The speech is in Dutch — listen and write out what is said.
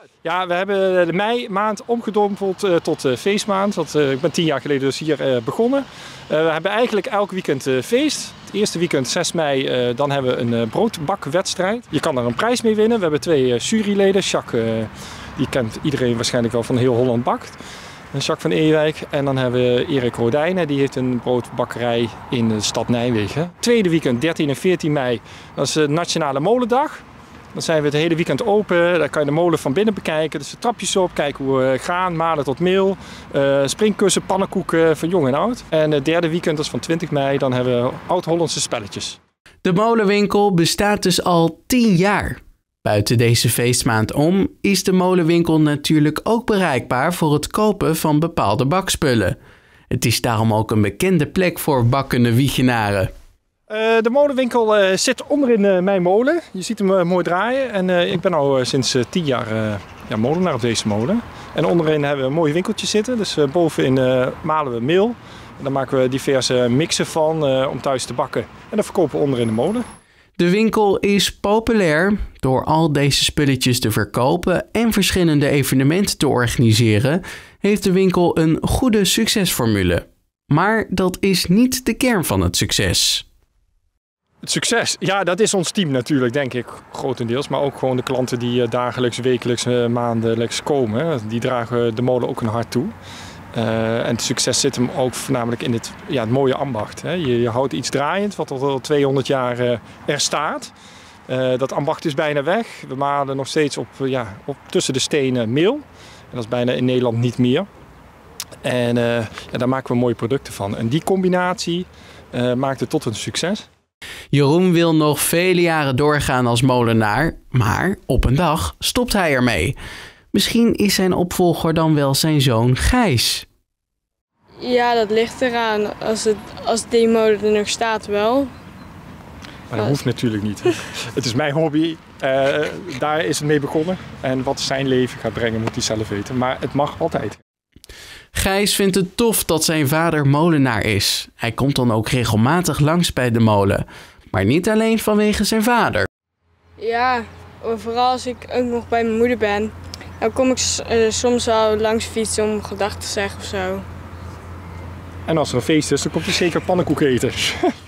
Ja, we hebben de meimaand omgedompeld tot feestmaand. Want ik ben 10 jaar geleden dus hier begonnen. We hebben eigenlijk elk weekend feest. Het eerste weekend, 6 mei, dan hebben we een broodbakwedstrijd. Je kan daar een prijs mee winnen. We hebben 2 juryleden. Jacques, die kent iedereen waarschijnlijk wel van Heel Holland Bakt. Jacques van Ewijk. En dan hebben we Erik Rodijnen, die heeft een broodbakkerij in de stad Nijmegen. Tweede weekend, 13 en 14 mei, dat is de Nationale Molendag. Dan zijn we het hele weekend open. Daar kan je de molen van binnen bekijken. Dus de trapjes op, kijken hoe we gaan, malen tot meel. Springkussen, pannenkoeken van jong en oud. En het derde weekend, dat is van 20 mei, dan hebben we Oud-Hollandse spelletjes. De molenwinkel bestaat dus al 10 jaar. Buiten deze feestmaand om is de molenwinkel natuurlijk ook bereikbaar voor het kopen van bepaalde bakspullen. Het is daarom ook een bekende plek voor bakkende Wijchenaren. De molenwinkel zit onderin mijn molen. Je ziet hem mooi draaien. En ik ben al sinds 10 jaar molenaar op deze molen. En onderin hebben we een mooi winkeltje zitten. Dus bovenin malen we meel. En daar maken we diverse mixen van om thuis te bakken. En dat verkopen we onderin de molen. De winkel is populair. Door al deze spulletjes te verkopen en verschillende evenementen te organiseren, heeft de winkel een goede succesformule. Maar dat is niet de kern van het succes. Het succes, ja, dat is ons team natuurlijk, denk ik, grotendeels. Maar ook gewoon de klanten die dagelijks, wekelijks, maandelijks komen. Die dragen de molen ook een hart toe. En het succes zit hem ook voornamelijk in het mooie ambacht. Hè. Je houdt iets draaiend, wat al 200 jaar er staat. Dat ambacht is bijna weg. We malen nog steeds op tussen de stenen meel. En dat is bijna in Nederland niet meer. En daar maken we mooie producten van. En die combinatie maakt het tot een succes. Jeroen wil nog vele jaren doorgaan als molenaar, maar op een dag stopt hij ermee. Misschien is zijn opvolger dan wel zijn zoon Gijs. Ja, dat ligt eraan. Als die molen er nog staat wel. Maar dat hoeft natuurlijk niet. Het is mijn hobby. Daar is het mee begonnen. En wat zijn leven gaat brengen moet hij zelf weten. Maar het mag altijd. Gijs vindt het tof dat zijn vader molenaar is. Hij komt dan ook regelmatig langs bij de molen. Maar niet alleen vanwege zijn vader. Ja, vooral als ik ook nog bij mijn moeder ben. Dan kom ik soms wel langs fietsen om gedag te zeggen of zo. En als er een feest is, dan komt hij zeker pannenkoek eten.